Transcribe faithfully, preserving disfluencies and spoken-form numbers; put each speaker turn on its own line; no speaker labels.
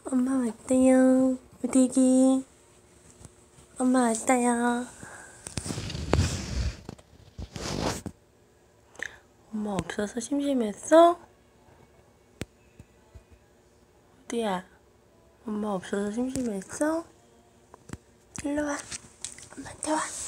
엄마 왔다요. 우디기. 엄마 왔다요. 엄마 없어서 심심했어? 우디야, 엄마 없어서 심심했어? 일로 와. 엄마한테 와.